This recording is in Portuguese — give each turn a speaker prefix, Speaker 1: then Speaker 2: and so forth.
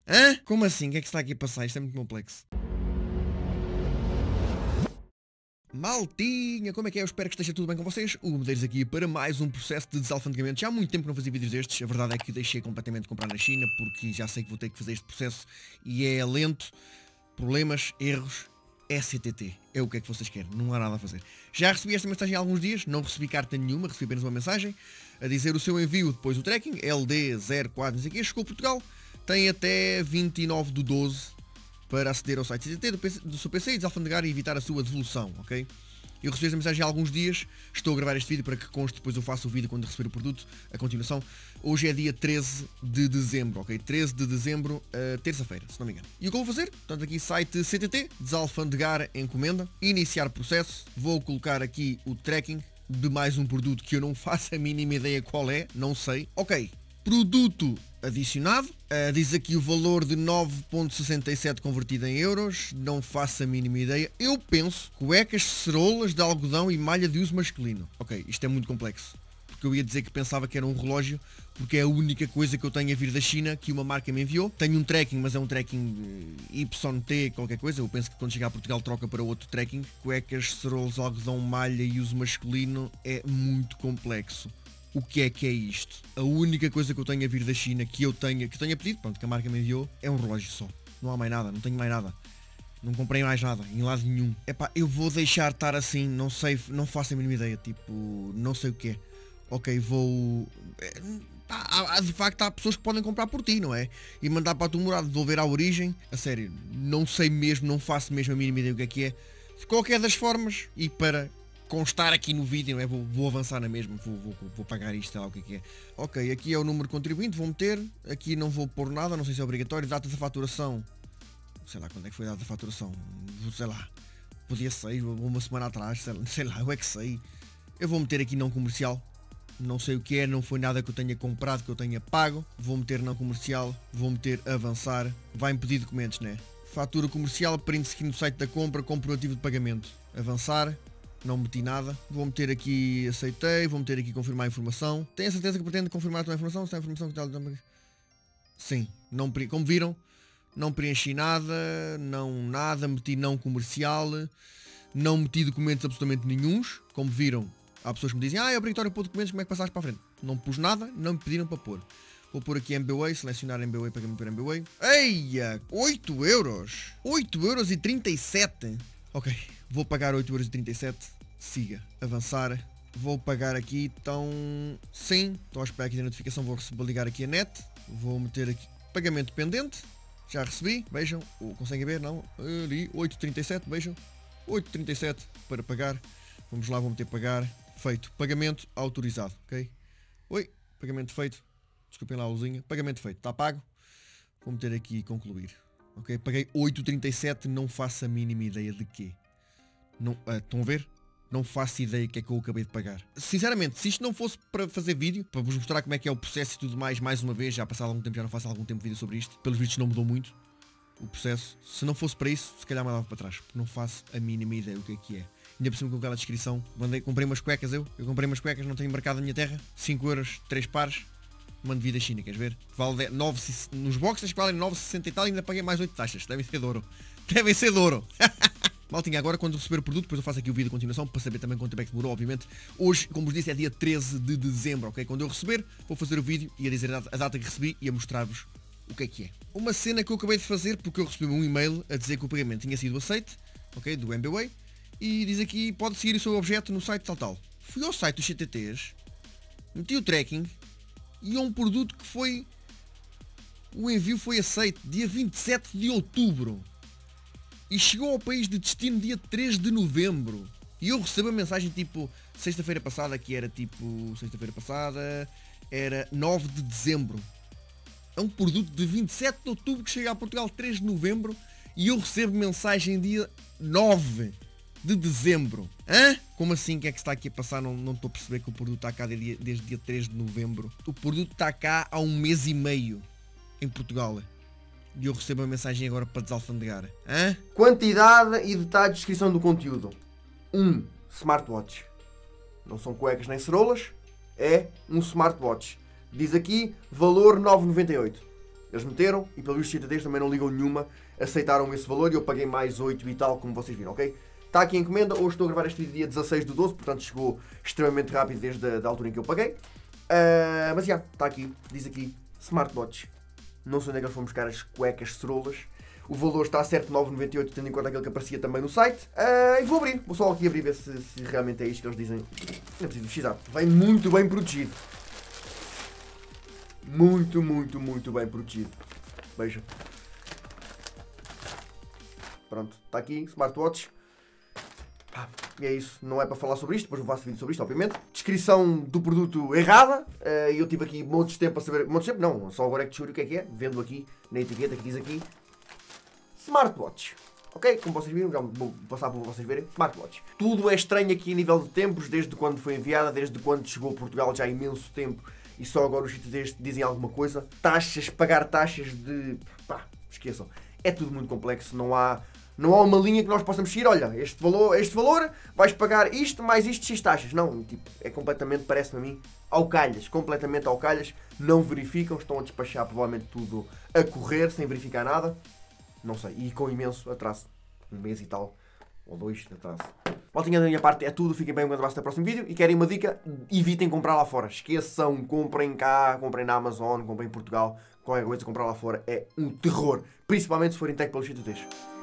Speaker 1: Hã? Como assim? O que é que está aqui a passar? Isto é muito complexo. Maltinha, como é que é? Eu espero que esteja tudo bem com vocês. O Medeiros aqui para mais um processo de desalfandegamento. Já há muito tempo que não fazia vídeos destes. A verdade é que deixei completamente de comprar na China, porque já sei que vou ter que fazer este processo e é lento. Problemas, erros, STT. É o que é que vocês querem, não há nada a fazer. Já recebi esta mensagem há alguns dias, não recebi carta nenhuma, recebi apenas uma mensagem a dizer o seu envio depois do tracking, LD04, não sei o que, chegou a Portugal, tem até 29/12 para aceder ao site CTT do seu PC e desalfandegar e evitar a sua devolução, ok? Eu recebi esta mensagem há alguns dias, estou a gravar este vídeo para que conste, depois eu faço o vídeo quando receber o produto, a continuação. Hoje é dia 13 de dezembro, ok? 13 de dezembro, terça-feira, se não me engano. E o que eu vou fazer? Portanto, aqui site CTT, desalfandegar encomenda, iniciar processo, vou colocar aqui o tracking de mais um produto que eu não faço a mínima ideia qual é, não sei. Ok, produto adicionado, diz aqui o valor de 9,67 convertido em euros, não faço a mínima ideia. Eu penso cuecas, ceroulas de algodão e malha de uso masculino. Ok, isto é muito complexo, porque eu ia dizer que pensava que era um relógio, porque é a única coisa que eu tenho a vir da China que uma marca me enviou. Tenho um tracking, mas é um tracking YT qualquer coisa, eu penso que quando chegar a Portugal troca para outro tracking. Cuecas, ceroulas, algodão, malha e uso masculino é muito complexo. O que é isto? A única coisa que eu tenho a vir da China que tenha pedido, pronto, que a marca me enviou, é um relógio só. Não há mais nada, não tenho mais nada. Não comprei mais nada, em lado nenhum. Epá, eu vou deixar estar assim, não sei, não faço a mínima ideia, tipo, não sei o que é. Ok, vou... de facto há pessoas que podem comprar por ti, não é? E mandar para a tua morada, devolver à origem. A sério, não sei mesmo, não faço mesmo a mínima ideia do que é. De qualquer das formas, e para constar aqui no vídeo, não é? Vou avançar na mesma, vou pagar isto, sei lá o que é. Ok, aqui é o número de contribuinte, vou meter, aqui não vou pôr nada, não sei se é obrigatório, data da faturação, sei lá quando é que foi a data da faturação, sei lá, podia ser uma semana atrás, sei lá, eu é que sei. Eu vou meter aqui não comercial, não sei o que é, não foi nada que eu tenha comprado, que eu tenha pago, vou meter não comercial, vou meter avançar, vai-me pedir documentos, né? Fatura comercial, print screen do site da compra, comprovativo de pagamento, avançar. Não meti nada, vou meter aqui aceitei, vou meter aqui confirmar a informação. Tenho a certeza que pretende confirmar a tua informação? Se tem a informação que está... Sim, não, como viram, não preenchi nada, nada, meti não comercial, não meti documentos absolutamente nenhuns. Como viram, há pessoas que me dizem, é obrigatório pôr documentos, como é que passaste para a frente? Não pus nada, não me pediram para pôr. Vou pôr aqui MBWay, selecionar MBWay, pagamento por MBWay. Eia, 8 euros! 8,37 €. Ok, vou pagar 8,37 €. Siga, avançar. Vou pagar aqui, então... Sim, estou a esperar aqui a notificação, vou ligar aqui a net. Vou meter aqui pagamento pendente. Já recebi, vejam. Conseguem ver? Não? Ali, 8,37, vejam. 8,37 para pagar. Vamos lá, vou meter pagar. Feito. Pagamento autorizado, ok? Oi, pagamento feito. Desculpem lá a luzinha. Pagamento feito, está pago. Vou meter aqui concluir. Ok, paguei 8,37, não faço a mínima ideia de quê. Não, estão a ver? Não faço ideia do que é que eu acabei de pagar. Sinceramente, se isto não fosse para fazer vídeo, para vos mostrar como é que é o processo e tudo mais uma vez, já passado algum tempo, já não faço algum tempo vídeo sobre isto, pelos vídeos não mudou muito o processo. Se não fosse para isso, se calhar mandava para trás, porque não faço a mínima ideia do que é. Ainda por cima com aquela descrição, comprei umas cuecas eu comprei umas cuecas, não tenho mercado na minha terra, 5 euros, 3 pares, mando vir da China, queres ver? Vale 9, nos boxers que valem 9,60 e tal, ainda paguei mais 8 taxas, devem ser de ouro. Devem ser de ouro. Maltinha, agora quando receber o produto, depois eu faço aqui o vídeo de continuação para saber também quanto tempo é que demorou, obviamente. Hoje, como vos disse, é dia 13 de dezembro, ok? Quando eu receber, vou fazer o vídeo e a dizer a data que recebi e a mostrar-vos o que é. Uma cena que eu acabei de fazer porque eu recebi um e-mail a dizer que o pagamento tinha sido aceite, ok? Do MBWay. E diz aqui, pode seguir o seu objeto no site tal. Fui ao site dos CTTs, meti o tracking e um produto que foi... O envio foi aceite dia 27 de outubro. E chegou ao país de destino dia 3 de novembro. E eu recebo a mensagem tipo, sexta-feira passada, que era tipo, sexta-feira passada, era 9 de dezembro. É um produto de 27 de outubro que chega a Portugal 3 de novembro e eu recebo mensagem dia 9 de dezembro. Hã? Como assim? O que é que está aqui a passar? Não estou a perceber que o produto está cá desde dia 3 de novembro. O produto está cá há um mês e meio em Portugal. E eu recebo a mensagem agora para desalfandegar. Hã? Quantidade e detalhe de descrição do conteúdo. 1. Smartwatch. Não são cuecas nem ceroulas. É um smartwatch. Diz aqui valor 9,98. Eles meteram e pelo visto os CTDs também não ligam nenhuma, aceitaram esse valor e eu paguei mais 8 e tal, como vocês viram, ok? Está aqui a encomenda, hoje estou a gravar este vídeo dia 16/12, portanto chegou extremamente rápido desde a altura em que eu paguei. Mas já, está aqui, diz aqui, smartwatch. Não sei onde é que eles foram buscar as cuecas cerolas. O valor está a certo 9,98, tendo em conta aquele que aparecia também no site. E vou abrir, vou só aqui abrir ver se realmente é isto que eles dizem. Não preciso precisar. Vem muito bem protegido. Muito bem protegido. Veja. Pronto, está aqui, smartwatch. E é isso, não é para falar sobre isto, depois eu faço vídeo sobre isto, obviamente. Descrição do produto errada. Eu tive aqui montes de tempo a saber. Montes de tempo? Não, só agora é que descobri o que é. Vendo aqui na etiqueta que diz aqui. Smartwatch. Ok? Como vocês viram, já vou passar para vocês verem. Smartwatch. Tudo é estranho aqui a nível de tempos, desde quando foi enviada, desde quando chegou a Portugal, já há imenso tempo. E só agora os sítios dizem alguma coisa. Taxas, pagar taxas de... Pá, esqueçam. É tudo muito complexo, não há uma linha que nós possamos seguir, olha, este valor, vais pagar isto, mais isto, X taxas. Não, tipo, é completamente, parece-me a mim, ao calhas, completamente ao calhas. Não verificam, estão a despachar provavelmente tudo a correr, sem verificar nada. Não sei, e com imenso atraso. 1 mês e tal, ou 2 de atraso. Voltinha da minha parte, é tudo, fiquem bem, um grande abraço até o próximo vídeo. E querem uma dica, evitem comprar lá fora. Esqueçam, comprem cá, comprem na Amazon, comprem em Portugal. Qualquer coisa, comprar lá fora é um terror. Principalmente se forem tech pelos sítios.